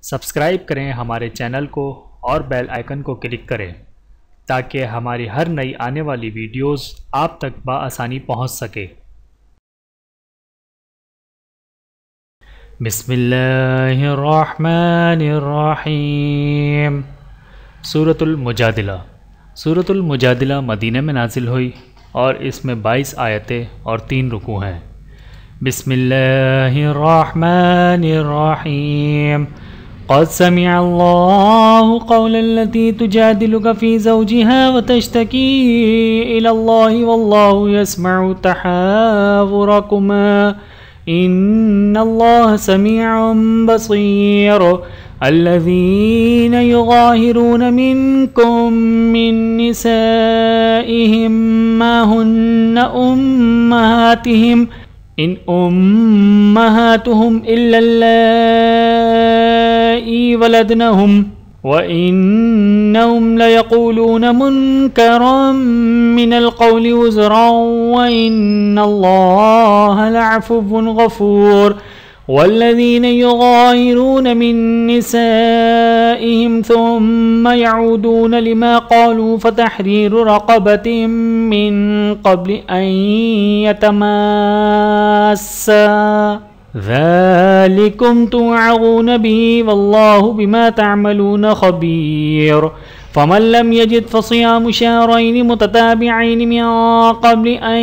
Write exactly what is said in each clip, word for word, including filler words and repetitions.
Subscribe करें हमारे channel को और बेल आइकन को क्लिक करें ताकि हमारी हर नई आने वाली वीडियोस आप तक बआसानी पहुंच सके। बिस्मिल्लाहिर्रहमानिर्रहीम। सूरतुल मुजादिला। सूरतुल मुजादिला मदीने में नाजिल हुई और इसमें बाईस आयतें और तीन रुकू हैं। बिस्मिल्लाहिर्रहमानिर्रहीम। क़द समिअल्लाहु क़ौलल्लती तुजादिलुका फ़ी ज़ौजिहा व तश्तकी इलल्लाहि वल्लाहु यस्मअु तहावुरकुमा इन्नल्लाह समीउन बसीर। अल्लज़ीन युज़ाहिरून मिनकुम मिन निसाइहिम मा हुन्ना उम्महातिहिम इन उम्महातुहुम इल्लल्लाई वलदनहुम व इन्नहुम लयक़ूलून मुनकरम मिनल क़ौलि वज़रन व इन्नल्लाह लअफ़ुव्वुन गफ़ूर। वल्लज़ीन युज़ाहिरून मिन निसाइहिम थुम्म यऊदून लिमा क़ालू फ़तहरीरु रक़बतिन मिन क़ब्लि अन यतमास्सा ज़ालिकुम तुअज़ून बिही वल्लाहु बिमा तअमलून ख़बीर। फ़मन लम यजिद फ़सियामु शहरैनि मुतताबिዐैनि मिन क़ब्लि अन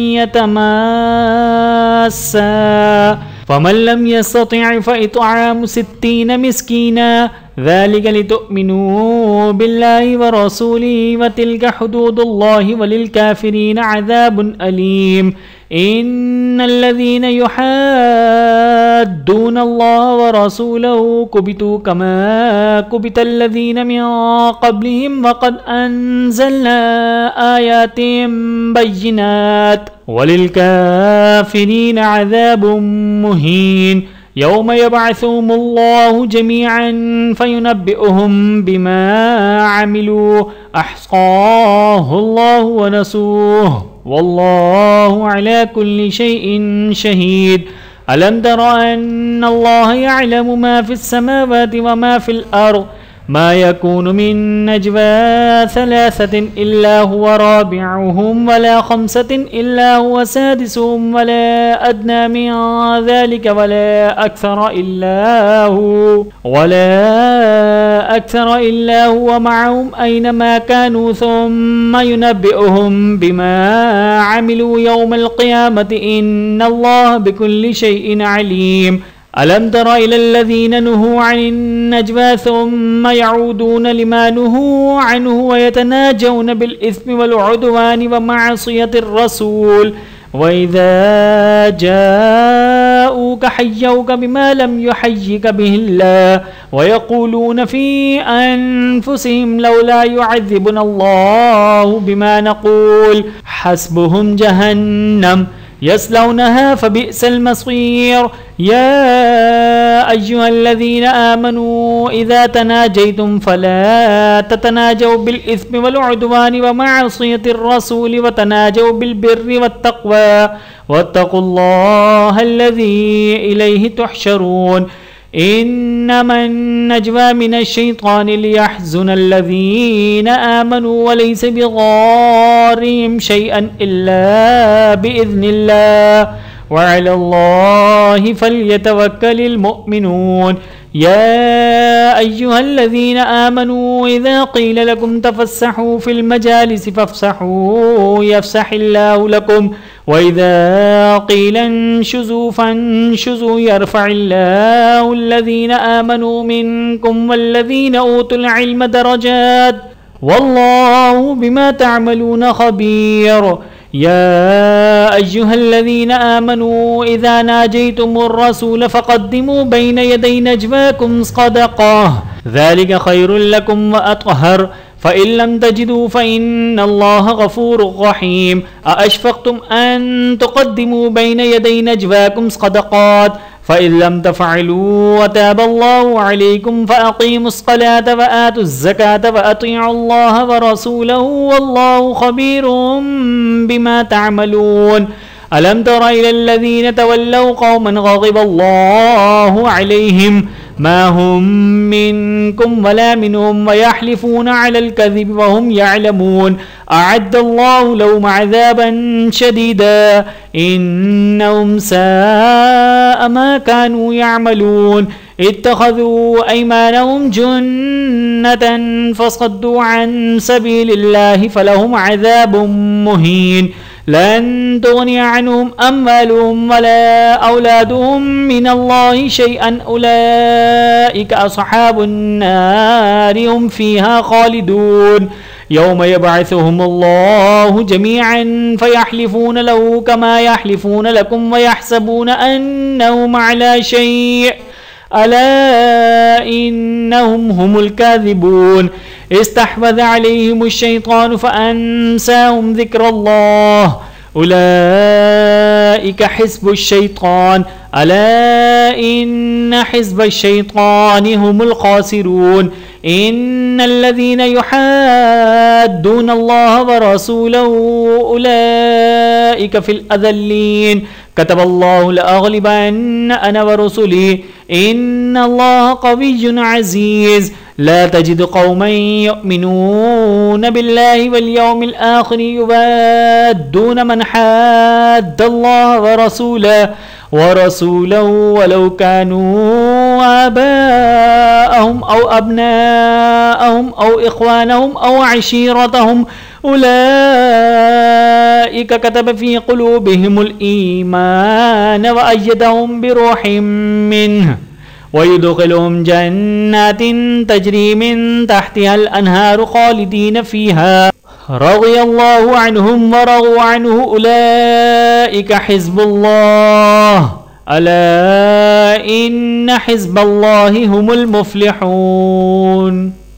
यतमास्सा फ़मन लम यस्ततिअ फ़इत्आमु सित्तीन मिस्कीना ज़ालिका लितुअ्मिनू बिल्लाहि व रसूलिहि व तिल्का हुदूदुल्लाहि वलिल काफ़िरीन अज़ाबुन अलीम। इन्नल्लज़ीन युहाद्दून अल्लाह व रसूलहु कुबितू कमा कुबितल्लज़ीन मिन क़ब्लिहिम व क़द अंज़लना आयातिन बय्यिनात वलिल काफ़िरीन अज़ाबुन मुहीन। यौम यबअसुहुमुल्लाहु जमीअन फयुनब्बिउहुम बिमा अमिलू अहसाहुल्लाहु व नसूह वल्लाहु अला कुल्लि शैइन शहीद। अलम तर अन्नल्लाह यअलमु मा फिस समावाति व मा फिल अर्द मा यकूनु मिन नजवा सलासतिन इल्ला हुवा राबिउहुम वला खम्सतिन इल्ला हुवा सादिसुहुम वला अदना मिन ज़ालिका वला अक्सर इल्ला हु वला अक्सर इल्ला हुवा मअहुम ऐनमा कानू थुम्मा युनब्बिउहुम बिमा अमिलू यौमल क़ियामति इन्नल्लाह बिकुल्लि शैइन अलीम। अलम तर इलल्लज़ीन नुहू अनिन नजवा थुम्मा यऊदून लिमा नुहू अन्हु व यतनाजऊन बिल इस्मि वल उद्वानि व मअसियतिर रसूल व इज़ा जाऊका हय्यौका बिमा लम युहय्यिक बिहिल्लाह व यक़ूलून फ़ी अनफुसिहिम लौला युअज़्ज़िबुनल्लाहु बिमा नक़ूल हस्बुहुम जहन्नम यस्लौनहा फ़बिअसल मसीर। या अय्युहल्लज़ीन आमनू इज़ा तनाजयतुम फ़ला ततनाजौ बिल इस्मि वल उद्वानि व मअसियतिर रसूल व तनाजौ बिल बिर्रि वत्तक़वा वत्तक़ुल्लाह अल्लज़ी इलैहि तुहशरून। इन्नमन नजवा मिनश शैतानि लियहज़ुनल्लज़ीन आमनू व लैस बिग़ारिहिम शैअन इल्ला बिइज़्निल्लाह व अलल्लाहि फ़ल्यतवक्कलिल मुअ्मिनून। या अय्युहल्लज़ीन आमनू इज़ा क़ील लकुम तफ़स्सहू फ़िल मजालिसि फ़फ़्सहू यफ़्सहिल्लाहु लकुम व इज़ा क़ील इंशुज़ू फ़ंशुज़ू यरफ़इल्लाहु अल्लज़ीन आमनू मिनकुम वल्लज़ीन ऊतुल इल्म दरजात वल्लाहु बिमा तअमलून ख़बीर। या अय्युहल्लज़ीन आमनू इज़ा नाजयतुमुर रसूल फ़क़द्दिमू बैन यदै नजवाकुम सदक़ह ज़ालिका ख़ैरुल लकुम व अत्हर फ़इन लम तजिदू फ़इन्नल्लाह गफ़ूरुर रहीम। अअशफ़क़्तुम अन तुक़द्दिमू बैन यदै नजवाकुम सदक़ात फ़इन लम तफ़अलू व ताबल्लाहु अलैकुम फ़अक़ीमुस्सलात व आतुज़्ज़कात व अतीउल्लाह व रसूलहु वल्लाहु ख़बीरुम बिमा तअमलून। अलम तर इलल्लज़ीन तवल्लव क़ौमन ग़ज़िबल्लाहु अलैहिम मा हुम मिनकुम वला मिनहुम वयहलिफून अलल कज़िब वहुम यअलमून अअद्दल्लाहु लहुम अज़ाबन शदीदा इन्नहुम साअ मा कानू यअमलून इत्तखज़ू अयमानहुम जुन्नतन फसद्दू अन सबीलिल्लाहि फलहुम अज़ाबुम मुहीन लन तुग़नी अन्हुम अम्वालुहुम वला औलादुहुम मिनल्लाहि शैअन उलाइका अस्हाबुन नारि हुम फ़ीहा ख़ालिदून यौम यबअसुहुमुल्लाहु जमीअन फयहलिफून लहू कमा यहलिफून लकुम वयहसबून अन्नहुम अला शै' अला इन्नहुम हुमुल काज़िबून इस्तहवज़ अलैहिमुश शैतानु फ़अन्साहुम ज़िक्रल्लाह उलाइका हिज़्बुश शैतान अला इन्न हिज़्बश शैतानि हुमुल ख़ासिरून इन्नल्लज़ीना युहाद्दून अल्लाह व रसूलहु उलाइका फ़िल अज़ल्लीन कतबल्लाहु लअग़लिबन्ना अना व रुसुली इन्नल्लाह क़विय्युन अज़ीज़ ला तजिदु क़ौमन युमिनून बिल्लाहि वल यौमिल आख़िर युवाद्दून मन हाद्दल्लाह व रसूलहु व रसूलहु वलौ कानू आबाअहुम औ अब्नाअहुम औ इख़वानहुम औ अशीरतहुम उलाइका कतब फ़ी क़ुलूबिहिमुल ईमान व अय्यदहुम बिरूहिम मिन्हु वयुदख़िलुहुम जन्नातिन तजरी मिन तहतिहल अन्हारु ख़ालिदीन फ़ीहा रज़ियल्लाहु अन्हुम व रज़ू अन्हु उलाइका हिज़्बुल्लाह अला इन्न हिज़्बल्लाहि हुमुल मुफ़्लिहून।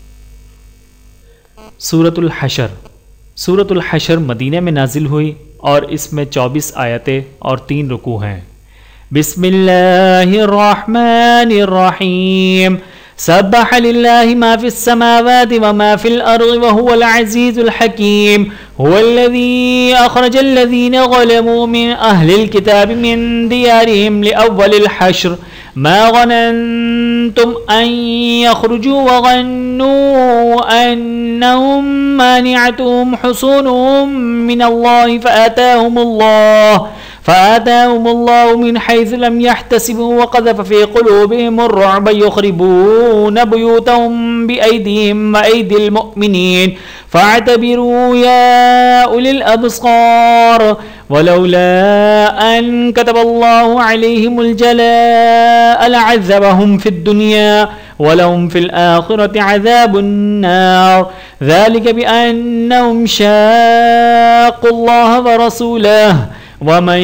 सूरतुल हशर। सूरतुल हशर मदीने में नाजिल हुई और इसमें चौबीस आयतें और तीन रुकू हैं। बिस्मिल्लाहिर रहमानिर रहीम सब्बह लिल्लाहि मा फिस समावाति व मा फिल अर्ज़ि व हुवल अज़ीज़ुल हकीम हुवल्लज़ी अख़रजल लज़ीना ज़लमू मिन अहलिल किताबि मिन दियारिहिम लिअव्वलिल हश्र मा ज़ननतुम अन यख़रुजू व ज़न्नू अन्नहुम मानिअतुहुम हुसूनुहुम मिनल्लाहि फ़अताहुमुल्लाह फ़अताहुमुल्लाहु मिन हैसु लम यहतसिबू व क़ज़फ़ फ़ी क़ुलूबिहिमुर रुअब युख़रिबून बुयूतहुम बिअयदीहिम व अयदिल मुअमिनीन फ़अतबिरू या उलिल अब्सार वलौला अन कतबल्लाहु अलैहिमुल जलाअ लअज़्ज़बहुम फ़िद दुनिया वलहुम फ़िल आख़िरति अज़ाबुन नार ज़ालिका बिअन्नहुम शाक़्क़ुल्लाह व रसूलहु वमन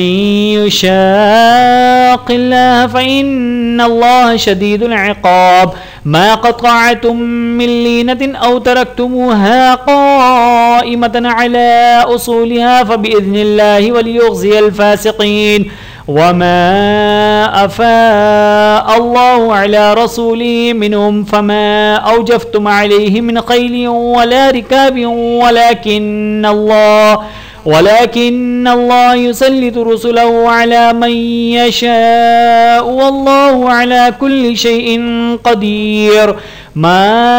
युशाक़िल्लाह फ़इन्नल्लाह शदीदुल इक़ाब मा क़तअतुम मिन लीनतिन औ तरक्तुमूहा क़ाइमतन अला उसूलिहा फ़बिइज़्निल्लाहि वलियुख़ज़ियल फ़ासिक़ीन वमा अफ़ाअ अल्लाहु अला रसूलिहि मिनहुम फ़मा औजफ़्तुम अलैहि मिन ख़ैलिन वला रिकाबिन वलाकिन्नल्लाह वलाकिन्नल्लाह युसल्लितु रुसुलहु अला मन यशाअ वल्लाहु अला कुल्लि शैइन क़दीर मा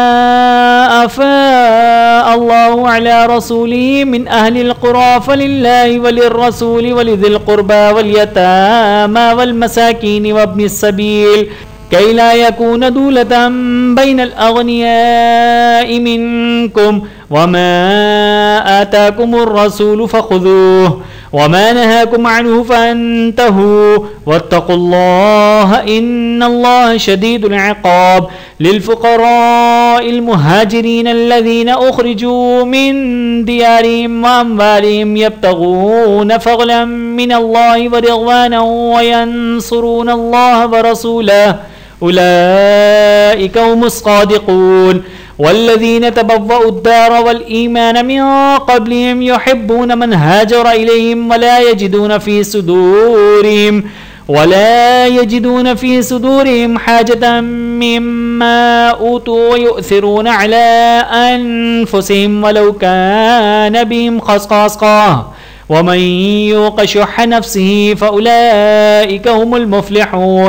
अफ़ाअ अल्लाहु अला रसूलिहि मिन अहलिल क़ुरा फ़लिल्लाहि वलिर्रसूलि वलिज़िल क़ुर्बा वल यतामा वल मसाकीन वब्निस सबील कई ला यकून दूलतम बैनल अग़नियाइ मिनकुम वमा आताकुमुर रसूलु फ़ख़ुज़ूहु वमा नहाकुम अन्हु फ़अन्तहू वत्तक़ुल्लाह इन्नल्लाह शदीदुल इक़ाब लिलफ़ुक़राइल मुहाजिरीन अल्लज़ीना उख़रिजू मिन दियारिहिम व अम्वालिहिम यब्तग़ून फ़ज़लन मिनल्लाहि व रिज़वानन व यंसुरूनल्लाह व रसूलहु उलाइका हुमुस सादिक़ून वल्लज़ीना तबव्वअु उद्दार वल ईमान मिन क़ब्लिहिम युहिब्बून मन हाजर इलैहिम वला यजिदून फ़ी सुदूरिहिम वला यजिदून फ़ी सुदूरिहिम हाजतन मिम्मा ऊतू व यु'थिरून अला अनफुसिहिम वलौ कान बिहिम ख़सासा वमन युक़ शुह्ह नफ़्सिही फ़उलाइका हुमुल मुफ़्लिहून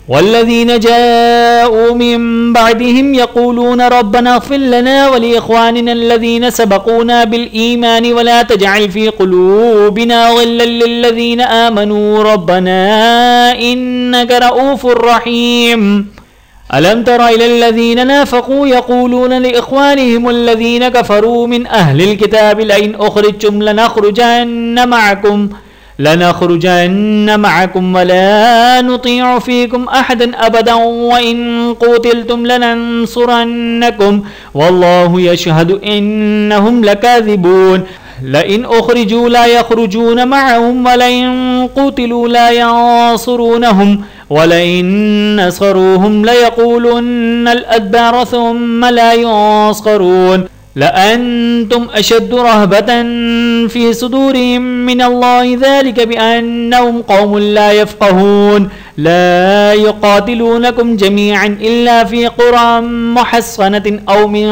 वल्लज़ीन जाऊ मिन बअदिहिम यक़ूलून रब्बना इग़फ़िर लना व लिइख़वानिना अल्लज़ीन सबक़ूना बिल ईमान व ला तजअल फ़ी क़ुलूबिना ग़िल्लन लिल्लज़ीन आमनू रब्बना इन्नका रऊफ़ुर रहीम। अलम तरा इलल्लज़ीन नाफ़क़ू यक़ूलून लिइख़वानिहिम अल्लज़ीन कफ़रू मिन अहलिल किताबि लइन उख़रिजtum लनख़रुजन्न मअकुम लनख़रुजन्न मअकुम वला नुतीअ फ़ीकुम अहदन अबदन व इन क़ुतिलतुम लनंसुरन्नकुम वल्लाहु यशहदु इन्नहुम लकाज़िबून। लइन उख़रिजू ला यख़रुजून मअहुम वलइन क़ुतिलू ला यंसुरूनहुम वलइन नसरूहुम लयक़ूलुन्नल अदबार सुम्मा ला यंसरून लअन्तुम अशद्दु रहबतन फ़ी सुदूरिहिम मिनल्लाहि ज़ालिका बिअन्नहुम क़ौमुन ला यफ़क़हून ला युक़ातिलूनकुम जमीअन इल्ला फ़ी क़ुरन मुहस्सनतिन औ मिन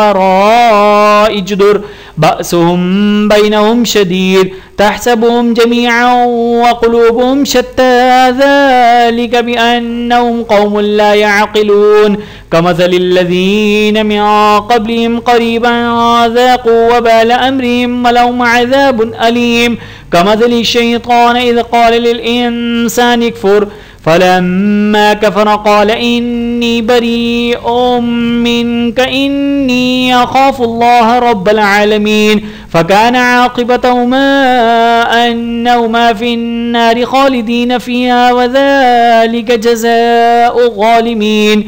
वराइ जुदुर बअसुहुम बैनहुम शदीद तहसबुहुम जमीअन व क़ुलूबुहुम शत्ता ज़ालिका बिअन्नहुम क़ौमुन ला यअक़िलून कमसलिल लज़ीन मिन क़ब्लिहिम क़रीबन ज़ाक़ू वबाल अम्रिहिम वलहुम अज़ाबुन अलीम कमसलि शैतान इज़ क़ाल लिल इंसानि इक्फ़ुर फलम्मा कफ़र क़ाल इन्नी बरीअुम मिनका इन्नी अख़ाफ़ुल्लाह रब्बल आलमीन फ़कान आक़िबतहुमा अन्नहुमा फ़िन्नारि ख़ालिदीन फ़ीहा वज़ालिका जज़ाउल ज़ालिमीन।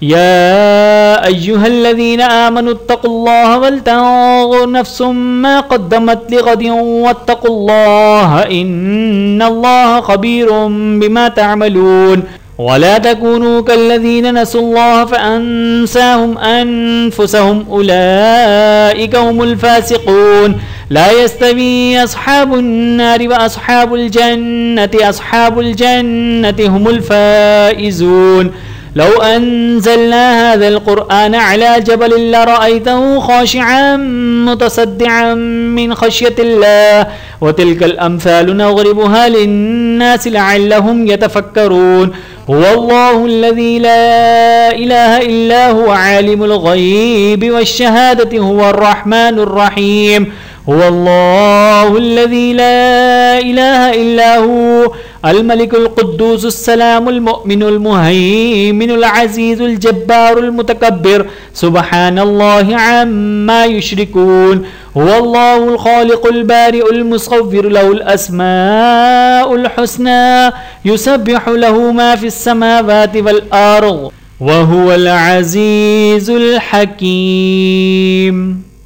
या अय्युहल्लज़ीना आमनु इत्तक़ुल्लाह वलतंज़ुर नफ़्सुम मा क़द्दमत लिग़दिन वत्तक़ुल्लाह इन्नल्लाह ख़बीरुम बिमा तअमलून। वला तकूनू कल्लज़ीना नसुल्लाह फ़अन्साहुम अन्फुसहुम उलाइका हुमुल फ़ासिक़ून। ला यस्तवी अस्हाबुन नारि व अस्हाबुल जन्नति अस्हाबुल जन्नति हुमुल फ़ाइज़ून। लौ अंज़लना हाज़ल क़ुरआन अला जबलिन लरअयतहु ख़ाशिअन मुतसद्दिअन मिन ख़श्यतिल्लाह व तिल्कल अम्सालु नज़रिबुहा लिन्नासि लअल्लहुम यतफ़क्करून। हुवल्लाहु अल्लज़ी ला इलाहा इल्ला हुवा आलिमुल ग़ैबि वश्शहादति हुवर रहमानुर रहीम। हुवल्लाहु अल्लज़ी ला इलाहा इल्ला हु अल मलिकुल कुद्दूसुस सलामुल मुअमिनुल मुहैमिनुल अज़ीज़ुल जब्बारुल मुतकब्बिर सुब्हानल्लाहि अम्मा युश्रिकून। हुवल्लाहुल ख़ालिक़ुल बारिउल मुसव्विरु लहुल अस्माउल हुस्ना युसब्बिहु लहु मा फ़िस समावाति वल अर्ज़ व हुवल अज़ीज़ुल हकीम।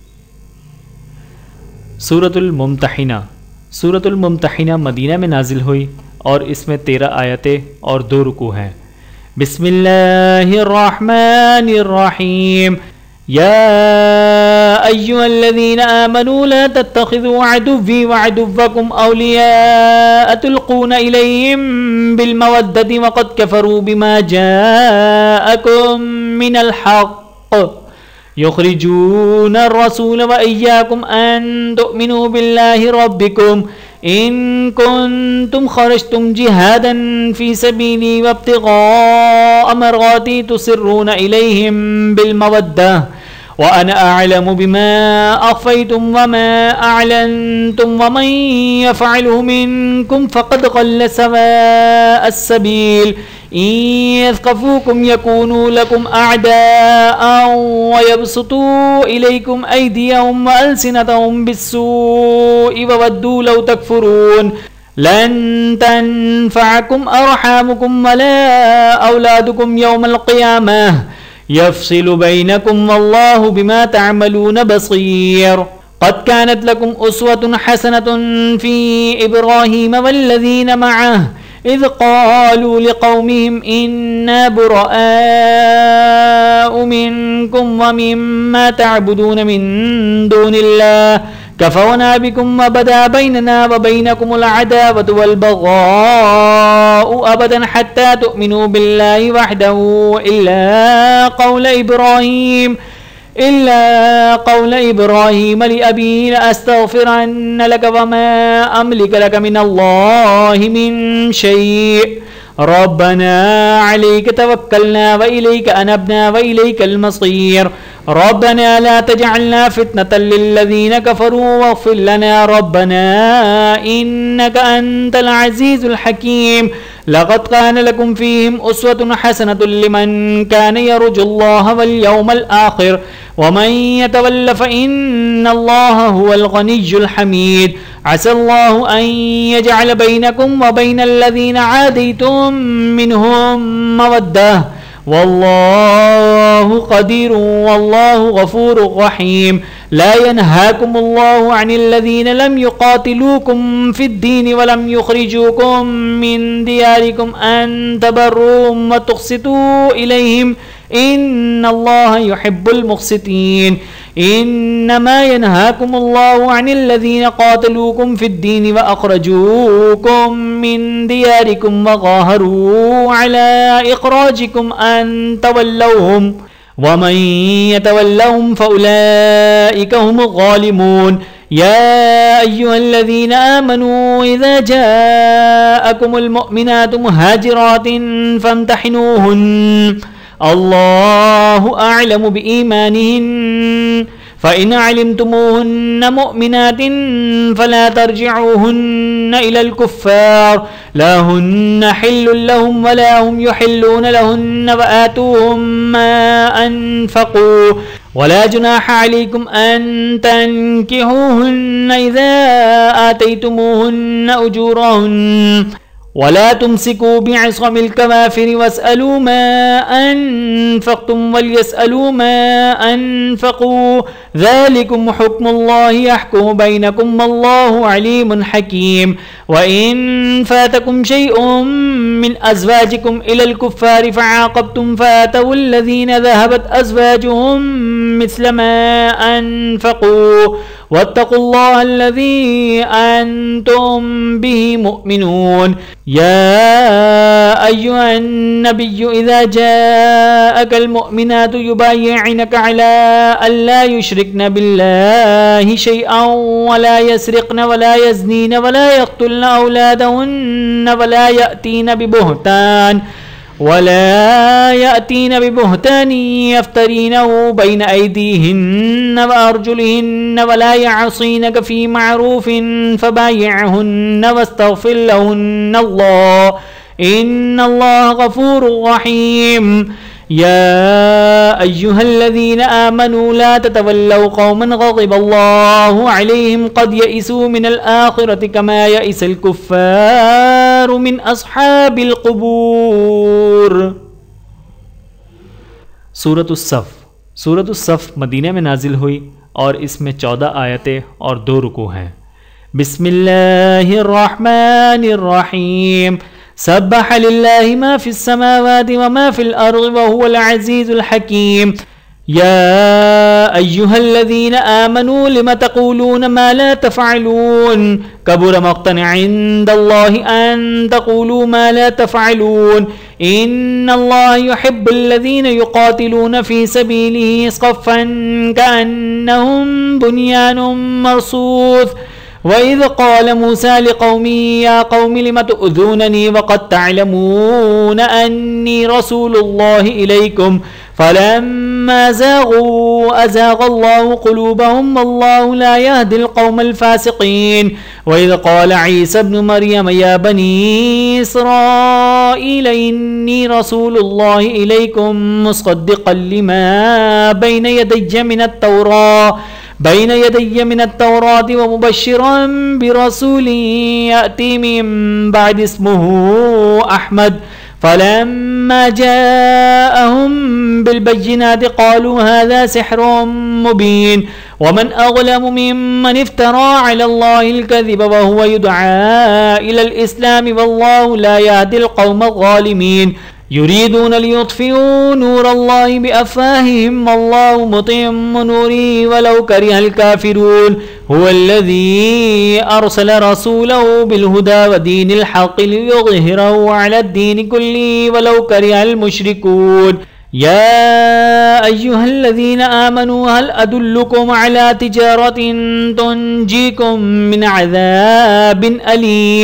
सूरतुल मुम्तहिना। सूरतुल मुम्तहिना मदीना में नाजिल हुई और इसमें तेरह आयतें और दो रुकू हैं। बिस्मिल्लाहिर रहमानिर रहीम। या अय्युहल्लज़ीना आमनू ला तत्तखिज़ू अदुव्वी व अदुव्वकुम औलिया तुल्क़ूना इलैहिम बिल मवद्दति व क़द कफ़रू बिमा जाअकुम मिनल हक़्क़ युख़रिजूना अर्रसूल व इय्याकुम अन तुअमिनू बिल्लाहि रब्बिकुम इन कुन्तुम खरजतुम जिहादन फ़ी सबीली वब्तिग़ाअ मर्ज़ाती तुसिर्रूना इलैहिम बिल मवद्दह व अना अअलमु बिमा अख़फ़यतुम व मा अअलनतुम व मन यफ़अलहु मिनकुम फ़क़द ज़ल्ल सवाअस सबील। इन यस्क़फ़ूकुम यकूनू लकुम अअदाअन व यबसुतू इलैकुम अयदियहुम व अलसिनतहुम बिस्सूइ व वद्दू लौ तकफ़ुरून। लन तनफ़अकुम अरहामुकुम वला औलादुकुम यौमल क़ियामह यफ़सिलु बैनकुम वल्लाहु बिमा तअमलून बसीर। क़द कानत लकुम उस्वतुन हसनतुन फ़ी इब्राहीम वल्लज़ीन मअह इज़ क़ालू लिक़ौमिहिम इन्ना बुराअउ मिनकुम व मिम्मा तअबुदून मिन दूनिल्लाह कफ़रना बिकुम व बदा बैनना व बैनकुमुल अदावतु वल बग़ाउ अबदन हत्ता तुअमिनू बिल्लाहि वहदहु इल्ला क़ौल इब्राहीम इल्ला क़ौल इब्राहीम लिअबीहि लअस्तग़फ़िरन्न लक व मा अमलिकु लक मिनल्लाहि मिन शै' रब्बना अलैका तवक्कलना व इलैका अनबना व इलैकल मसीर रब्बना ला तजअलना फितनतल लिल्लज़ीना कफ़रू वग़फ़िर लना रब्बना इन्नका अंतल अज़ीज़ुल हकीम लक़द कान लकुम फ़ीहिम उस्वतुन हसनतुन लिमन कान यरजुल्लाह वल यौमल आख़िर वमन यतवल्ल फ़इन्नल्लाह हुवल गनिय्युल हमीद असल्लाहु अन यजअल बैनकुम व बैनल्लज़ीना आदैतुम मिनहुम मवद्दह वल्लाहु क़दीरुन वल्लाहु गफ़ूरुर रहीम ला यनहाकुमुल्लाहु अनिल्लज़ीना लम युक़ातिलूकुम फ़िद्दीन व लम युख़रिजूकुम मिन दियारिकुम अन तबर्रूहुम व तुक़्सितू इलैहिम इन्नल्लाह युहिब्बुल मुक़्सितीन इन्नमा यनहाकुमुल्लाहु अनिल्लज़ीना क़ातलूकुम फ़िद्दीन व अख़रजूकुम मिन दियारिकुम व ज़ाहरू अला इख़राजिकुम अन तवल्लौहुम वमन यतवल्लहुम फ़उलाइका हुमुल ग़ालिमून या अय्युहल्लज़ीना आमनू इज़ा जाअकुमुल मुअमिनातु मुहाजिरातिन फ़म्तहिनूहुन्न अल्लाहु अअलमु बिईमानिहिन्न फ़इन अलिमतुमूहुन्न मुअमिनातिन फ़ला तर्जिऊहुन्न इलल कुफ़्फ़ार ला हुन्न हिल्लुन लहुम वला हुम युहिल्लून लहुन्न व आतूहुम मा अनफ़क़ू वला जुनाह अलैकुम अन तन्किहूहुन्न इज़ा आतैतुमूहुन्न उजूरहुन्न वला तुमसिकू बिअस्मिल कवाफिर वस्अलू मा अनफ़क़्तुम वलयस्अलू मा अनफ़क़ू ज़ालिकुम हुक्मुल्लाहि यहकुमु बैनकुम वल्लाहु अलीमुन हकीम व इन फ़ातकुम शैउम मिन अज़वाजिकुम इलल कुफ़्फ़ारि फ़अक़बतुम फ़ातवुल्लज़ीना ज़हबत अज़वाजुहुम मिस्ल मा अनफ़क़ू वत्तक़ुल्लाहल्लज़ी अंतुम बिही मुअमिनून या अय्युहन नबिय्यु इज़ा जाअकल मुअमिनातु युबाय्यिनका अला अल्ला युश्रिकन बिल्लाहि शैअन वला यस्रिक़न वला यज़नीन वला यक़्तुलन औलादहुन्न वला यअतीन बिबुहतान वला यअतीन बिबुहतान यफ्तरीनहु बैन अयदीहिन्न व अर्जुलिहिन्न वला यअसीनक फ़ी मअरूफ़िन फ़बाय्यिहुन्न वस्तग़फ़िर लहुन्न अल्लाह इन्नल्लाह गफ़ूरुर रहीम या अय्युहल्लज़ीना आमनू ला ततवल्लव क़ौमन ग़ज़िबल्लाहु अलैहिम क़द यइसू मिनल आख़िरति कमा यइसल कुफ़्फ़ारु मिन अस्हाबिल क़ुबूर। सूरतुस सफ़। सूरतुस सफ़ मदीना में नाजिल हुई और इसमें चौदह आयतें और दो रुकू हैं। बिस्मिल्लाहिर रहमानिर रहीम सब्बह लिल्लाहि मा फिस समावाति व मा फिल अर्ज़ि व हुवल अज़ीज़ुल हकीम या अय्युहल्लज़ीना आमनू लिम तक़ूलून मा ला तफ़अलून कबुर मक़्तन इंदल्लाहि अन तक़ूलू मा ला तफ़अलून इन्नल्लाह युहिब्बुल्लज़ीना युक़ातिलून फ़ी सबीलिही सफ़्फ़न कअन्नहुम बुन्यानुम मरसूस वइज़ क़ाल मूसा लिक़ौमिही या क़ौमि लिम तु'ज़ूननी वक़द तअलमून अन्नी रसूलुल्लाहि इलैकुम फलम्मा ज़ाग़ू अज़ाग़ल्लाहु क़ुलूबहुम वल्लाहु ला यहदिल क़ौमल फ़ासिक़ीन वइज़ क़ाल ईसा इब्नु मरियम या बनी इस्राईल इन्नी रसूलुल्लाहि इलैकुम मुस्सद्दिक़न लिमा बैन यदय्य मिनत तौरात बैन यदय्य मिनत तौराति व मुबश्शिरन बिरसूलिन याती मिन बअदि इस्मुहु अहमद फलम्मा जाअहुम बिलबय्यिनाति क़ालू हाज़ा सिह्रुम मुबीन वमन अज़लमु मिम्मन इफ्तरा अलल्लाहिल कज़िब व हुवा युदआ इलल इस्लाम वल्लाहु ला यहदिल क़ौमल ज़ालिमीन युरीदून लियुत्फ़िऊ नूरल्लाहि बिअफ़वाहिहिम वल्लाहु मुतिम्मु नूरिही वलौ करिहल काफ़िरून हुवल्लज़ी अरसल रसूलहु बिलहुदा व दीनिल हक़्क़ि लियुज़हिरहु अलद्दीनि कुल्लिहि वलौ करिहल मुश्रिकून या अय्युहल्लज़ीना आमनू हल अदुल्लुकुम अला तिजारतिन तुंजीकुम मिन अज़ाबिन अलीम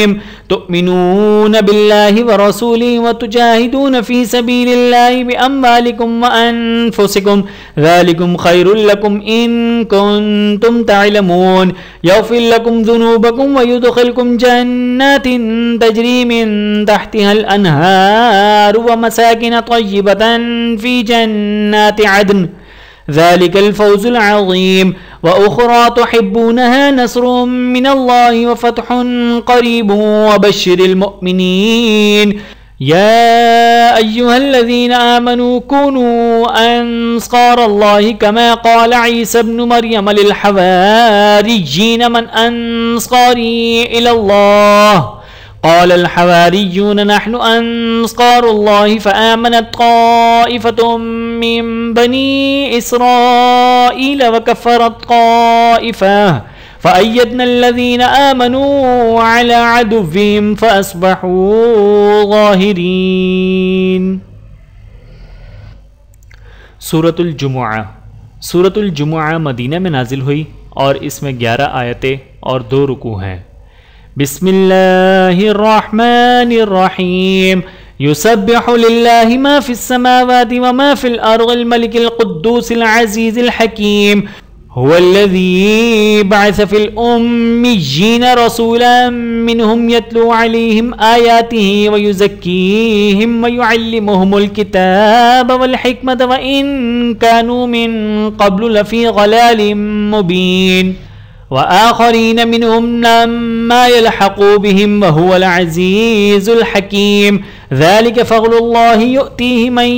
तुमिनून बिल्लाहि व रसूलिहि व तुजाहिदून फी सबीलिल्लाहि बिअम्वालिकुम व अनफुसिकुम ज़ालिकुम खैरुल लकुम इन कुंतुम तअलमून यग़फिर लकुम ज़ुनूबकुम व युदखिलकुम जन्नातिन तजरी मिन तहतिहल अनहार व मसाकिन तय्यिबतन फी जन्नाति अदन ज़ालिकल फ़ौज़ुल अज़ीम व उख़रा तुहिब्बूनहा नस्रुम मिनल्लाहि व फ़त्हुन क़रीबुन व बश्शिरिल मुअमिनीन या अय्युहल्लज़ीना आमनू कूनू अंसारल्लाहि कमा क़ाल ईसा इब्नु मरियम लिल हवारिय्यीन मन अंसारी इलल्लाह क़ाल अल हवारिय्यून नहनु अंसारुल्लाहि फ़आमनत क़ाइफ़तुम मिन बनी इस्राईल व कफ़रत क़ाइफ़ह फ़अय्यदनल्लज़ीना आमनू अला अदुव्विहिम फ़अस्बहू ज़ाहिरीन। सूरतुल जुमुआ। सूरतुल जुमुआ मदीना में नाजिल हुई और इसमें ग्यारह आयतें और दो रुकू हैं। बिस्मिल्लाहिर्रहमानिर्रहीम युसब्बिहु लिल्लाहि मा फिस्समावाति व मा फिल अर्दिल मलिकिल कुद्दूसिल अज़ीज़िल हकीम हुवल्लज़ी बअस फिल उम्मिय्यीना रसूलन मिनहुम यत्लू अलैहिम आयातिहि व युज़क्कीहिम व युअल्लिमुहुमुल किताब वल हिकमत व इन कानू मिन क़ब्लु लफ़ी ज़लालिम मुबीन व आख़रीन मिनहुम लम्मा यल्हक़ू बिहिम व हुवल अज़ीज़ुल हकीम ज़ालिक फ़ज़्लुल्लाहि युअतीहि मन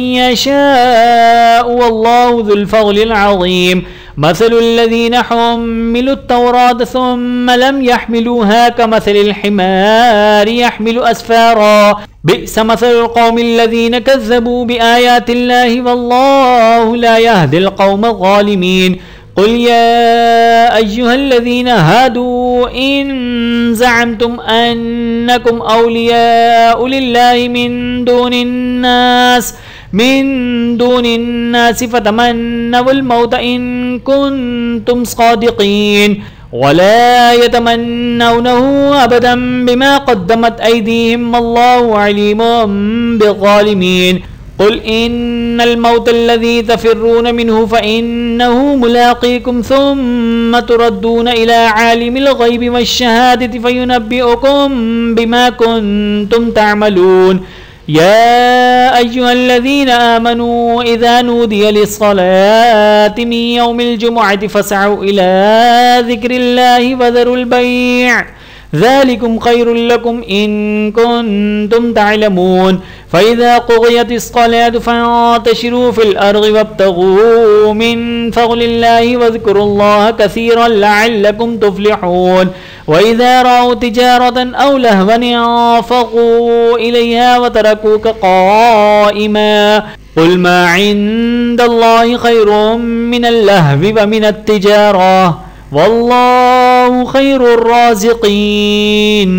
यशाअु वल्लाहु ज़ुल फ़ज़्लिल अज़ीम मसलुल्लज़ीना हुम्मिलुत तौरात सुम्मा लम यहमिलूहा कमसलिल हिमारि यहमिलु अस्फ़ारा बि'स मसलुल क़ौमिल्लज़ीना कज़्ज़बू बिआयातिल्लाहि वल्लाहु ला यहदिल क़ौमज़ ज़ालिमीन क़ुल या अय्युहल्लज़ीना हादू इन ज़अमतुम अन्नकुम औलियाउ लिल्लाहि मिन दूनिन्नास मिन दूनिन्नास फ़तमन्नवुल मौत इन कुन्तुम सादिक़ीन वला यतमन्नौनहु अबदन बिमा क़द्दमत ऐदीहिम वल्लाहु अलीमुम बिज़्ज़ालिमीन क़ुल इन्नल मौतल्लज़ी तफ़िर्रून मिन्हु फ़इन्नहु मुलाक़ीकुम सुम्मा तुरद्दून इला आलिमिल ग़ैबि वश्शहादति फ़युनब्बिउकुम बिमा कुन्तुम तअमलून या अय्युहल्लज़ीना आमनू इज़ा नूदिया लिस्सलाति मिन यौमिल जुमुअति फ़सअू इला ज़िक्रिल्लाहि वज़रुल बैअ ज़ालिकुम खैरुल लकुम इन कुन्तुम तअलमून फ़इज़ा क़ुज़ियतिस्सलातु फ़ंतशिरू फ़िल अर्ज़ि वब्तग़ू मिन फ़ज़्लिल्लाहि वज़्कुरुल्लाह कसीरन लअल्लकुम तुफ़्लिहून वइज़ा रअव तिजारतन औ लहवन इंफ़क़ू इलैहा वतरकूक क़ाइमा क़ुल मा इंदल्लाहि खैरुम मिनल लहवि व मिनत तिजारा वल्लाहु खैरुर राज़िक़ीन।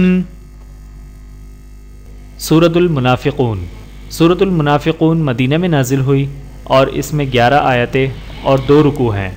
सूरतुल मुनाफ़िक़ून। सूरतुल मुनाफ़िक़ून मदीना में नाजिल हुई और इसमें ग्यारह आयतें और दो रुकू हैं।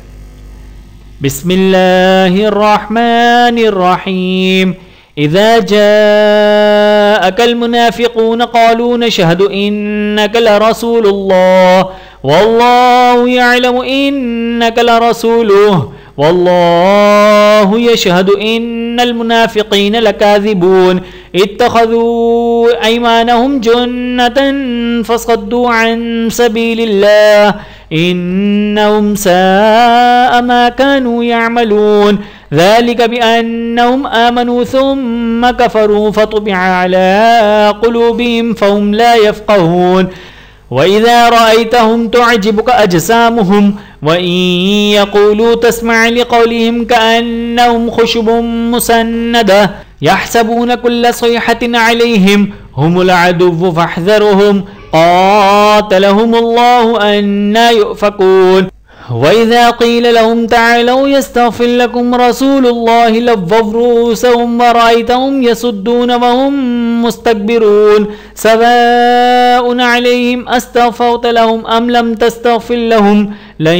बिस्मिल्लाहिर्रहमानिर्रहीम इज़ा जाअकल मुनाफ़िक़ून क़ालू नशहदु इन्नका लरसूलुल्लाह वल्लाहु यअलमु इन्नका लरसूलुहु वल्लाहु यशहदु इन्नल मुनाफ़िक़ीन लकाज़िबून इत्तख़ज़ू अयमानहुम जुन्नतन फ़सद्दू अन सबीलिल्लाह इन्नहुम साअ मा कानू यअमलून ज़ालिक बिअन्नहुम आमनू सुम्मा कफ़रू फ़तुबिअ अला क़ुलूबिहिम फ़हुम ला यफ़क़हून वइज़ा रअयतहुम तुअजिबुक अजसामुहुम वइन यक़ूलू तस्मअ लिक़ौलिहिम कअन्नहुम खुशुबुम मुसन्नदा यहसबून कुल्ल सयहतिन अलैहिम हुमुल अदुव्वु फ़हज़रुहुम क़ातलहुमुल्लाहु अन्ना युफ़कून वइज़ा क़ील लहुम तअलौ यस्तग़फ़िर लकुम रसूलुल्लाहि लव्वव रूसहुम वरअयतहुम यसुद्दून वहुम मुस्तक्बिरून सवाउन अलैहिम अस्तग़फ़रत लहुम अम लम तस्तग़फ़िर लहुम लन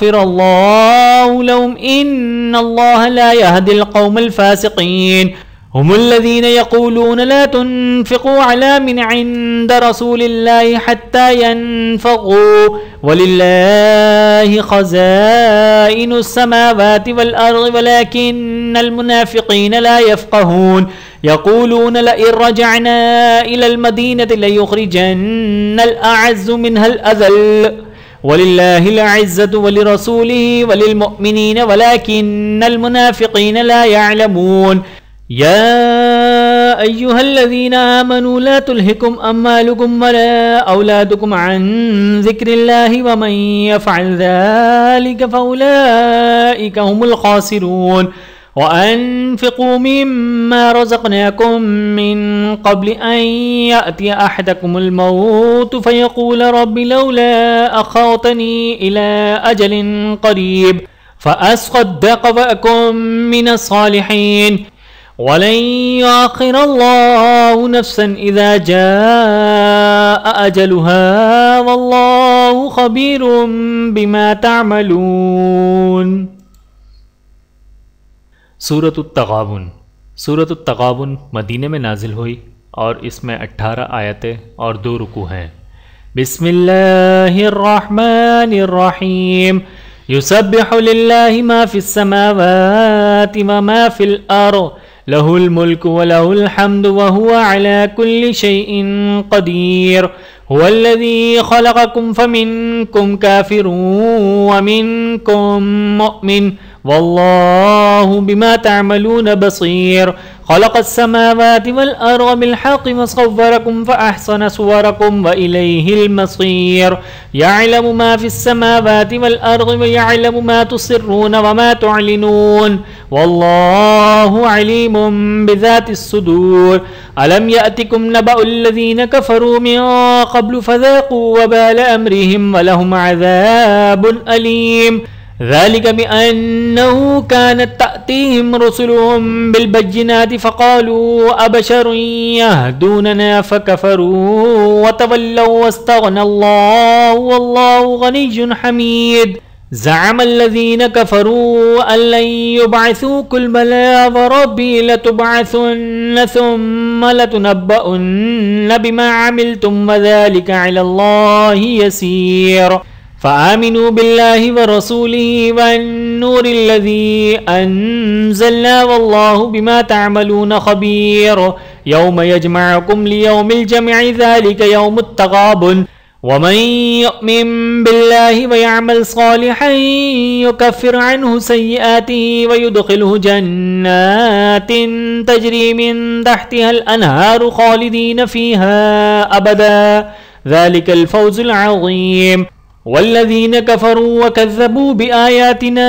यग़फ़िरल्लाहु लहुम इन्नल्लाहा ला यहदिल क़ौमल फ़ासिक़ीन हुमुल्लज़ीन यक़ूलून ला तुन्फ़िक़ू अला मन इंद रसूलिल्लाहि हत्ता यन्फ़क़ू वलिल्लाहि ख़ज़ाइनुस समावाति वल अर्ज़ि वलाकिन्नल मुनाफ़िक़ीन ला यफ़क़हून यक़ूलून लइन रजअना इलल मदीनति लयुख़रिजन्नल अअज़्ज़ु मिनहल अज़ल वलिल्लाहिल इज़्ज़तु वलिरसूलिहि वलिलमुअ्मिनीन वलाकिन्नल मुनाफ़िक़ीन ला यअलमून या अय्युहल्लज़ीना आमनू ला तुल्हिकुम अम्वालुकुम वला औलादुकुम अन ज़िक्रिल्लाहि वमन यफ़अल ज़ालिका फ़उलाइका हुमुल ख़ासिरून वअन्फ़िक़ू मिम्मा रज़क़नाकुम मिन क़ब्लि अन यअतिय अहदकुमुल मौत फ़यक़ूल रब्बि लौला अख़रतनी इला अजलिन क़रीब फ़अस्क़द्दक़ वअकुम मिनस सालिहीन वलन युअख़्ख़िरल्लाहु नफ़्सन इज़ा जाअ अजलुहा वल्लाहु ख़बीरुम बिमा तअमलून। सूरतुत तग़ाबुन। सूरतुत तग़ाबुन मदीने में नाजिल हुई और इसमें अट्ठारह आयतें और दो रुकू हैं। बिस्मिल्लाहिर रहमानिर रहीम। युसब्बिहु लिल्लाहि मा फ़िस समावाति व मा फ़िल अर्ज़ लहुल मुल्कु व लहुल हम्दु व हुवा अला कुल्लि शैइन क़दीर। हुवल्लज़ी ख़लक़कुम फ़मिनकुम काफ़िरुन व मिनकुम मुअ्मिन वल्लाहु बिमा तअमलून बसीर। ख़लक़स समावाति वल अर्ज़ बिल हक़्क़ि व सव्वरकुम फ़अहसना सुवरकुम व इलैहिल मसीर। यअलमु मा फ़िस समावाति वल अर्ज़ व यअलमु मा तुसिर्रून व मा तुअलिनून वल्लाहु अलीमुम बिज़ातिस सुदूर। अलम यअतिकुम नबअुल्लज़ीन कफ़रू मिन क़ब्लु फ़ज़ाक़ू वबाल अम्रिहिम व लहुम अज़ाबुन अलीम। ज़ालिका बिअन्नहु कानत तअतीहिम रुसुलुहुम बिलबय्यिनाति फ़क़ालू अबशरुन यहदूनना फ़कफ़रू वतवल्लव वस्तग़नल्लाहु वल्लाहु गनिय्युन हमीद। ज़अमल्लज़ीन कफ़रू अन लन युबअसू क़ुल बला वरब्बी लतुबअसुन्न सुम्मा लतुनब्बउन्न बिमा अमिलतुम वज़ालिका अलल्लाहि यसीर। फ़आमिनू बिल्लाहि व रसूलिहि वन्नूरिल्लज़ी अन्ज़लना वल्लाहु बिमा तअमलून ख़बीर। यौम यजमअकुम लियौमिल जम'i ज़ालिका यौमुत तग़ाबुन वमन यु'मिन बिल्लाहि व यअमल सालिहन युकफ़्फिर अन्हु सय्यिआतिहि व युदख़िलहु जन्नातिन तजरी मिन तहतिहल अन्हारु ख़ालिदीन फ़ीहा अबदा ज़ालिकल फ़ौज़ुल अज़ीम। वल्लज़ीन कफ़रू वकज़्ज़बू बिआयातिना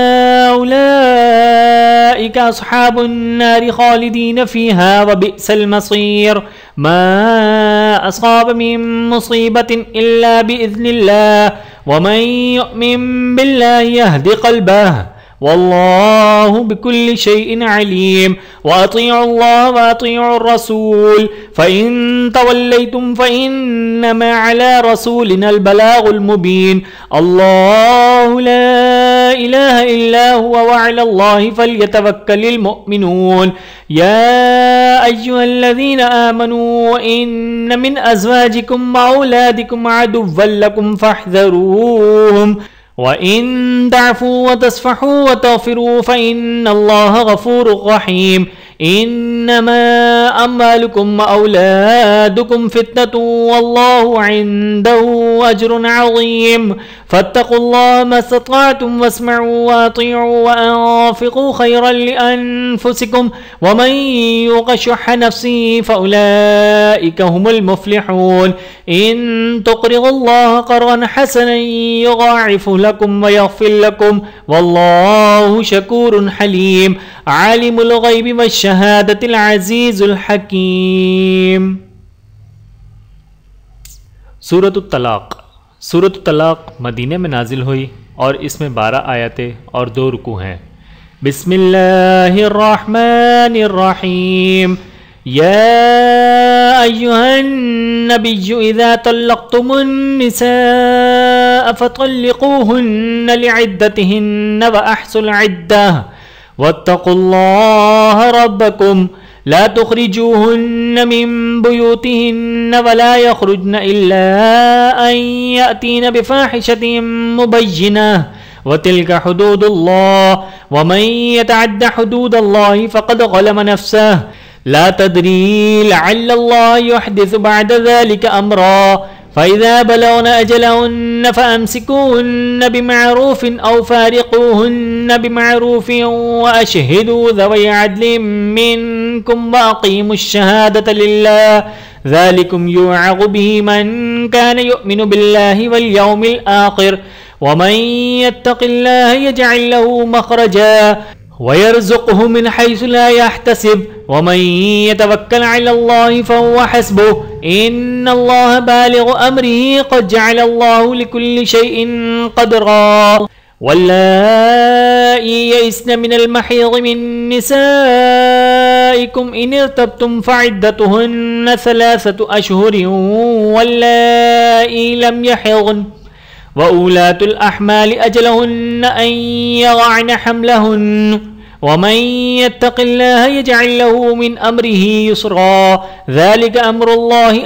उलाइका अस्हाबुन नारि ख़ालिदीन फ़ीहा व बि'सल मसीर। मा असाब मिन मुसीबतिन इल्ला बिइज़्निल्लाह वमन यु'मिन बिल्लाहि यहदि क़ल्बह वल्लाहु बिकुल्लि शैइन अलीम। व अतीउल्लाह व अतीउर रसूल फ़इन तवल्लैतुम फ़इन्नमा अला रसूलिनल बलागुल मुबीन। अल्लाहु ला इलाहा इल्ला हुवा व अलल्लाहि फ़ल्यतवक्कलिल मुअ्मिनून। या अय्युहल्लज़ीना आमनू इन्न मिन अज़वाजिकुम व औलादिकुम अदुव्वन लकुम फ़ाहज़रूहुम व इन तअफ़ू व तस्फ़हू व तग़फ़िरू फ़इन्नल्लाहा गफ़ूरुर रहीम। इन्नमा अम्वालुकुम व औलादुकुम फ़ित्नतुन वल्लाहु इन्दहु अज्रुन अज़ीम। फ़त्तक़ुल्लाह मस्ततअतुम वस्मअू व अतीअू व अनफ़िक़ू ख़ैरन लिअन्फ़ुसिकुम वमन युक़ शुह्ह नफ़्सिहि फ़उलाइका हुमुल मुफ़्लिहून। इन तुक़रिज़ुल्लाह क़र्ज़न हसनन युज़ाइफ़हु लकुम व यग़फ़िर लकुम वल्लाहु शकूरुन हलीम। आलिमुल ग़ैबि वश्शहादतिल अज़ीज़ुल हकीम। सूरतुत तलाक़। सूरतुत तलाक़ मदीने में नाजिल हुई और इसमें बारह आयतें और दो रुकू हैं। बिस्मिल्लाहिर रहमानिर रहीम। या अय्युहन नबिय्यु इज़ा तल्लक़्तुमुन निसाअ फ़तल्लिक़ूहुन्ना लिइद्दतिहिन्ना व अह्सुल इद्दह वत्तक़ुल्लाह रब्बकुम ला तुखरिजूहुन्न मिन बुयूतिहिन्न वला यखरुजन इल्ला अन यातीन बिफाहिशतिन मुबय्यिनह वतिल्का हुदूदुल्लाह वमन यतअद्द हुदूदल्लाहि फक़द ज़लम नफ़्सह ला तदरी लअल्लल्लाह युहदिसु बअद ज़ालिका अम्रा फ़इज़ा बलगन अजलहुन्न फ़अम्सिकूहुन्न बिमअरूफ़ औ फ़ारिक़ूहुन्न बिमअरूफ़ वअशहिदू ज़वै अदलिन मिनकुम वअक़ीमुश्शहादत लिल्लाह ज़ालिकुम युअज़ु बिहि मन कान युमिनु बिल्लाहि वल यौमिल आख़िर वमन यत्तक़िल्लाह यजअल लहू मख़रजा वयरज़ुक़हु मिन हैसु ला यहतसिब वमन यतवक्कल अलल्लाहि फहुव हस्बुह इन्नल्लाह बालिग़ु अम्रिही क़द जअलल्लाहु लिकुल्लि शैइन क़दरा वल्लाई यइस्न मिनल महीज़ मिन निसाइकुम इन इर्तबतुम फ़इद्दतुहुन्न सलासतु अशहुरिन वल्लाई लम यहिज़्न व उलातुल अहमाल अजलहुन्न अन यज़अन हम्लहुन्न वमन यत्तक़िल्लाह यजअल लहू मिन अम्रिही युस्रा ज़ालिका अम्रुल्लाहि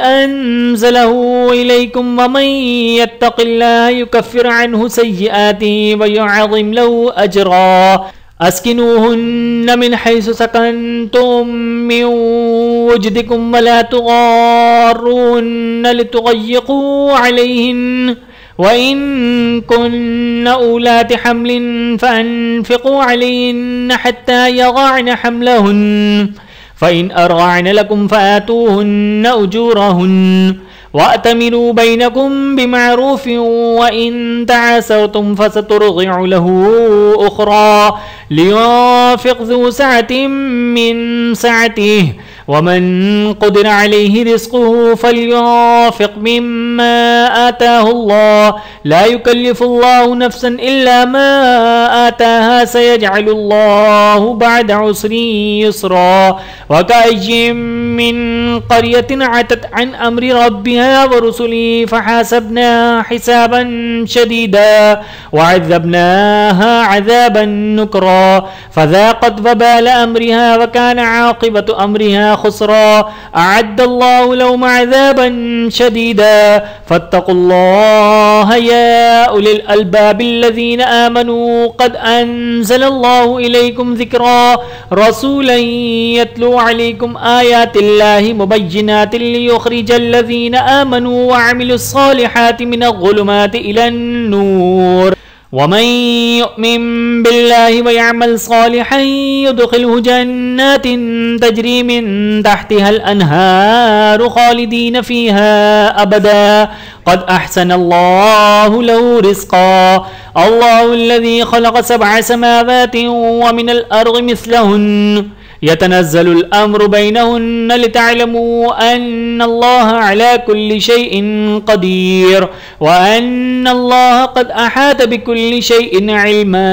अंज़लहू इलैकुम वमन यत्तक़िल्लाह युकफ़्फिर अन्हु सय्यिआतिही व युअज़्ज़िम लहू अजरा अस्किनूहुन्न मिन हैसु सकनतुम मिन वजदिकुम वला तुग़ार्रूहुन्न लितुग़य्यिक़ू अलैहिन्न वइन कुन्न उलाति हम्लिन फ़अन्फ़िक़ू अलैहिन्न हत्ता यज़अन हम्लहुन्न फ़इन अर्ज़अन लकुम फ़आतूहुन्न उजूरहुन्न वअतमिरू बैनकुम बिमअरूफ़िन वइन तआसरतुम फ़सतुरज़िअु लहू उख़रा लियुन्फ़िक़ ज़ू सअतिन मिन सअतिही वमन क़ुदिर अलैहि रिज़्क़ुहु फ़लयुन्फ़िक़ मिम्मा आताहुल्लाह ला युकल्लिफ़ुल्लाहु नफ़्सन इल्ला मा आताहा सयजअलुल्लाहु बअद उसरि युस्रा वकअय्यिन मिन क़रयतिन अतत अन अम्रि रब्बिहा व रुसुलिही फ़हसबनाहा हिसाबन शदीदा वअज़्ज़बनाहा अज़ाबन नुक्रा फ़ज़ाक़त वबाल अम्रिहा व कान आक़िबतु अम्रिहा खुसरा अअद्दल्लाहु लहुम अज़ाबन शदीदा फत्तक़ुल्लाह या उलिल अल्बाबिल्लज़ीना आमनू क़द अंज़लल्लाहु इलैकुम ज़िक्रा रसूलन यत्लू अलैकुम आयातिल्लाहि मुबय्यिनातिन लियुख़रिजल्लज़ीना आमनू व अमिलुस्सालिहाति मिनज़्ज़ुलुमाति इलन्नूर वमन युमिन बिल्लाहि व यअमल सालिहन युदखिलहु जन्नातिन तजरी मिन तहतिहल अन्हारु खालिदीन फ़ीहा अबदा क़द अहसनल्लाहु लहू रिज़्क़ा अल्लाहुल्लज़ी ख़लक़ सबअ समावातिन व मिनल अर्ज़ि मिस्लहुन्न यतनज़्ज़लुल अम्रु बैनहुन्न लितअलमू अन्नल्लाह अला कुल्लि शैइन क़दीर व अन्नल्लाह क़द अहात बिकुल्लि शैइन इल्मा।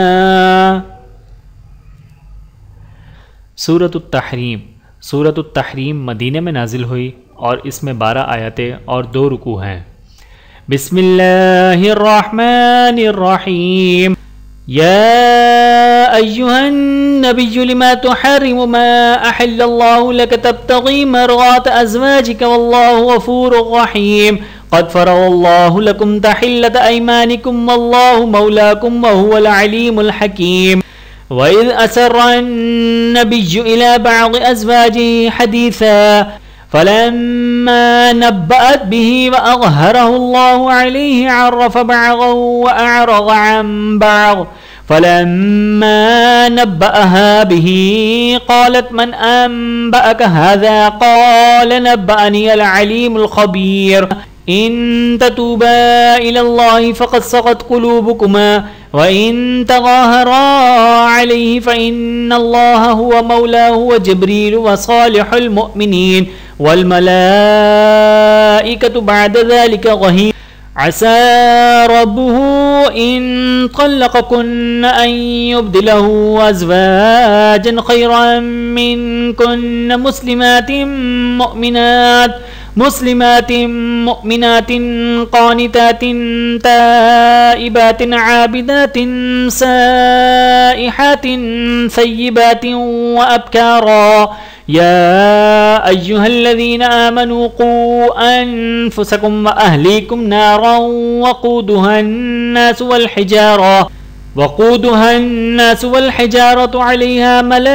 सूरतुत तहरीम। सूरतुत तहरीम मदीने में नाजिल हुई और इसमें बारह आयतें और दो रुकू हैं। बिस्मिल्लाहिर रहमानिर रहीम। या अय्युहन नबिय्यु लिमा तुहर्रिमु मा अहल्लल्लाहु लक तब्तगी मर्ज़ात अज़वाजिका वल्लाहु गफ़ूरुर रहीम। क़द फ़रज़ल्लाहु लकुम तहिल्लत अयमानिकुम वल्लाहु मौलाकुम व हुवल अलीमुल हकीम। व इज़ असर्रन नबिय्यु इला बअज़ अज़वाजिही हदीसा फलम्मा नब्बअत बिही व अज़हरहु अल्लाहु अलैहि अर्रफ़ बअज़हु व अअरज़ अन बअज़ फलम्मा नब्बअहा बिही क़ालत मन अंबअक हाज़ा क़ाल नब्बअनियल अलीमुल ख़बीर। इन ततूबा इलल्लाहि फ़क़द सग़त क़ुलूबुकुमा व इन तज़ाहरा अलैहि फ़इन्नल्लाह हुवा मौलाहु व जिब्रील व सालिहुल मुअमिनीन वल मलाइकतु बअद ज़ालिका ज़हीर। असा रब्बुहु इन तल्लक़कुन्न अन युब्दिलहु अज़वाजन खैरन मिनकुन्न मुस्लिमातिन मुअमिनात मुस्लिमातिन मुअमिनातिन क़ानितातिन ताइबातिन आबिदातिन साइहातिन सय्यिबातिन व अबकारा या अय्युहल्लज़ीना आमनू क़ू अनफुसकुम व अहलीकुम नारन वक़ूदुहन नास वल हिजारा वक़ूदुहा अन्नास वल हिजारतु अलैहा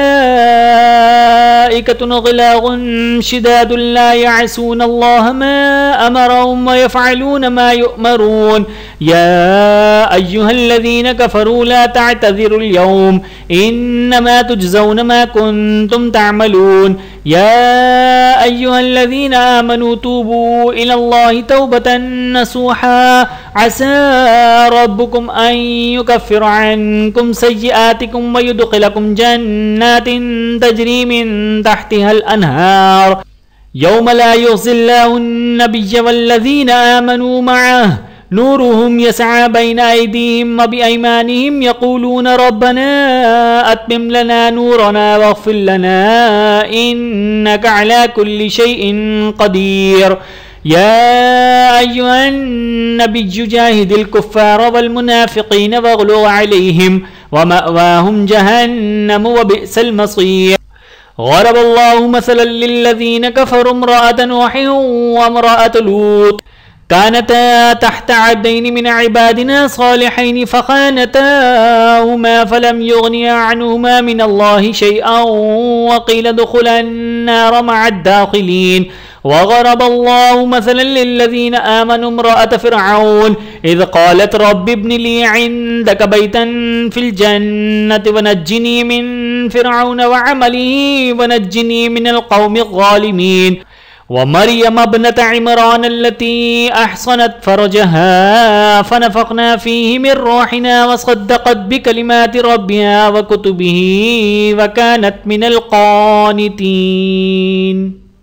मलाइकतुन ग़िलाज़ुन शिदादुन ला यअसूनल्लाह मा अमरहुम व यफ़अलून मा युअमरून या अय्युहल्लज़ीना कफ़रू ला तअतज़िरुल यौम इन्नमा तुजज़ौन मा कुन्तुम तअमलून या अय्युहल्लज़ीना आमनू तूबू इलल्लाहि तौबतन नसूहा असा रब्बुकुम अन युकफ्फिर अन्कुम सय्यिआतिकुम व युदखिलकुम जन्नातिन तजरी मिन तहतिहल अनहार यौम ला युख़ज़िल्लाहु अन्नबिय्य वल्लज़ीना आमनू मअह नूरुहुम यसआ बैन अयदीहिम व बिअयमानिहिम यक़ूलून रब्बना अत्मिम लना नूरना वग़फ़िर लना इन्नका अला कुल्लि शैइन क़दीर या अय्युहन नबिय्यु जाहिदिल कुफ़्फ़ार वल मुनाफ़िक़ीन वग़्लुज़ अलैहिम व मअवाहुम जहन्नम व बि'सल मसीर ज़रबल्लाहु मसलन लिल्लज़ीना कफ़रू इम्रअत नूहिन व इम्रअत लूत कानता तहत अब्दैनि मिन इबादिना सालिहैनि फ़ख़ानताहुमा फ़लम युग़निया अन्हुमा मिनल्लाहि शैअन व क़ील उद्ख़ुला अन्नार मअद दाख़िलीन वज़रबल्लाहु मसलन लिल्लज़ीना आमनू इम्रअत फ़िरऔन इज़ क़ालत रब्बि इब्नि ली इन्दक बैतन फ़िल जन्नति व नज्जिनी मिन फ़िरऔन व अमलिही व नज्जिनी मिनल क़ौमिज़ ज़ालिमीन व मरियम इब्नत इमरान अल्लती अहसनत फ़रजहा फ़नफ़ख़ना फ़ीहि मिन रूहिना व सद्दक़त बिकलिमाति रब्बिहा व कुतुबिही व कानत मिनल क़ानितीन।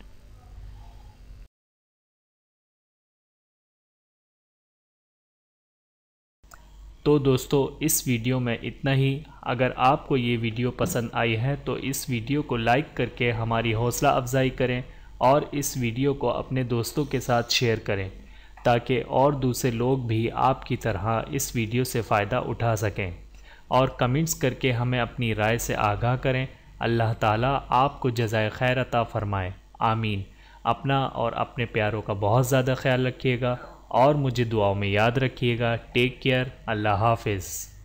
तो दोस्तों इस वीडियो में इतना ही। अगर आपको ये वीडियो पसंद आई है तो इस वीडियो को लाइक करके हमारी हौसला अफजाई करें और इस वीडियो को अपने दोस्तों के साथ शेयर करें ताकि और दूसरे लोग भी आपकी तरह इस वीडियो से फ़ायदा उठा सकें और कमेंट्स करके हमें अपनी राय से आगाह करें। अल्लाह ताला आपको जज़ाए खैर अता फ़रमाए। आमीन। अपना और अपने प्यारों का बहुत ज़्यादा ख्याल रखिएगा और मुझे दुआओं में याद रखिएगा। Take care. अल्लाह हाफ़िज़।